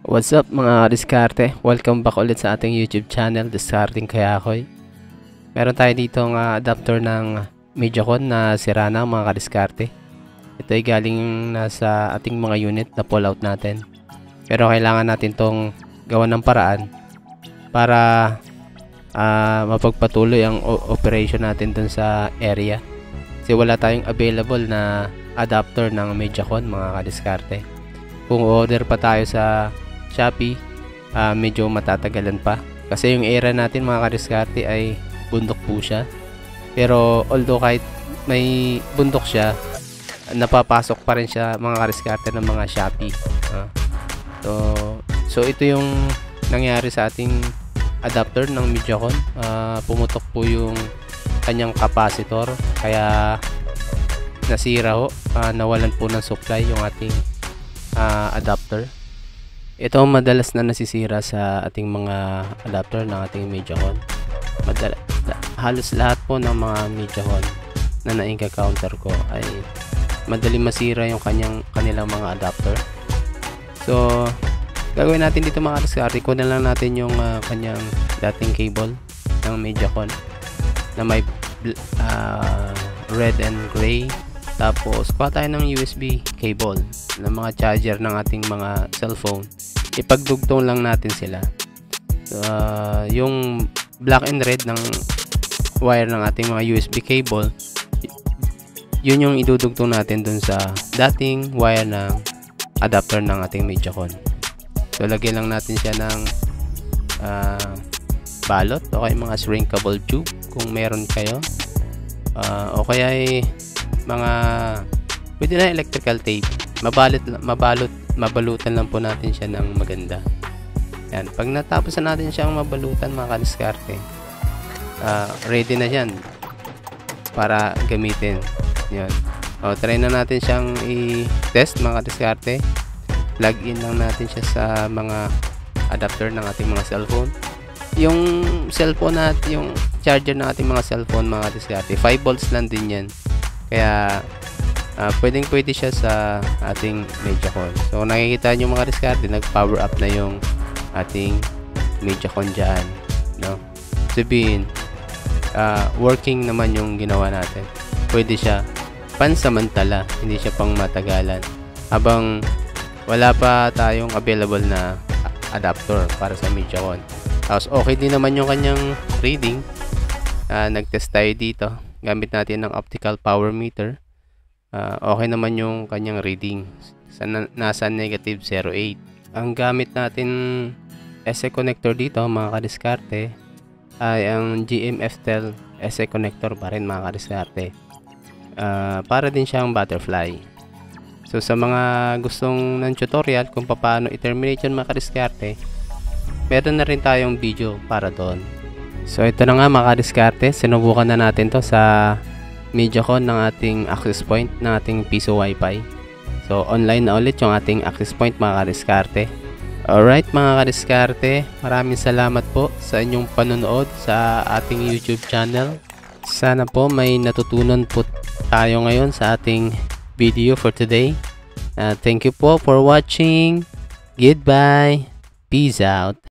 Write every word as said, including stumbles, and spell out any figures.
What's up mga diskarte? Welcome back ulit sa ating YouTube channel, Discarding Kayakoy. Meron tayo dito ng uh, adapter ng Mediacon na sira na mga kadiskarte. Ito ay galing nasa ating mga unit na pull out natin. Pero kailangan natin tong gawan ng paraan para uh, mapagpatuloy ang operation natin dun sa area. Kasi wala tayong available na adapter ng Mediacon mga kadiskarte. Kung order pa tayo sa Shopee, uh, medyo matatagalan pa kasi yung area natin mga kadiskarte ay bundok po siya. Pero although kahit may bundok siya, napapasok pa rin siya mga kadiskarte ng mga Shopee. uh, so, so ito yung nangyari sa ating adapter ng Mediacon. uh, pumutok po yung kanyang capacitor kaya nasira ho, uh, nawalan po ng supply yung ating uh, adapter. Ito ang madalas na nasisira sa ating mga adapter ng ating Mediacon. Madala, halos lahat po ng mga Mediacon na na-encounter ko ay madali masira yung kanyang, kanilang mga adapter. So, gagawin natin dito mga diskarte, kunin lang natin yung uh, kanyang dating cable ng Mediacon na may uh, red and gray. Tapos, kuha tayo ng U S B cable ng mga charger ng ating mga cellphone. Ipagdugtong lang natin sila. Uh, yung black and red ng wire ng ating mga U S B cable, yun yung idudugtong natin dun sa dating wire ng adapter ng ating Mediacon. So, lagyan lang natin siya ng uh, balot o kaya mga shrinkable tube kung meron kayo. Uh, o kaya ay mga pwede na electrical tape. Mabalot, mabalot, mabalutan lang po natin siya ng maganda. Yan. Pag natapos na natin siyang mabalutan mga kadiskarte, uh, ready na yan para gamitin. Yan. O, try na natin siyang i-test mga kadiskarte. Plug in lang natin siya sa mga adapter ng ating mga cellphone. Yung cellphone natin, yung charger ng ating mga cellphone mga kadiskarte, five volts lang din yan. Kaya uh, pwedeng pwede siya sa ating Mediacon. So nakikita nyo mga diskarte, nag power up na yung ating Mediacon dyan, no? Sabihin uh, working naman yung ginawa natin. Pwede siya pansamantala, hindi siya pang matagalan habang wala pa tayong available na adapter para sa Mediacon. Tapos okay din naman yung kanyang reading. uh, nag-test tayo dito gamit natin ng optical power meter. Uh, okay naman yung kanyang reading sa na nasa negative zero point eight. Ang gamit natin S A connector dito mga kadiskarte ay ang G M F T E L S A connector pa rin mga kadiskarte. Uh, para din siyang butterfly. So sa mga gustong ng tutorial kung paano i-terminate yun mga kadiskarte, meron na rin tayong video para doon. So ito na nga mga kadiskarte, sinubukan na natin to sa Mediacon ng ating access point ng ating piso wifi. So online na ulit yung ating access point mga kadiskarte. Alright mga kadiskarte, maraming salamat po sa inyong panonood sa ating YouTube channel. Sana po may natutunan po tayo ngayon sa ating video for today. Uh, thank you po for watching. Goodbye. Peace out.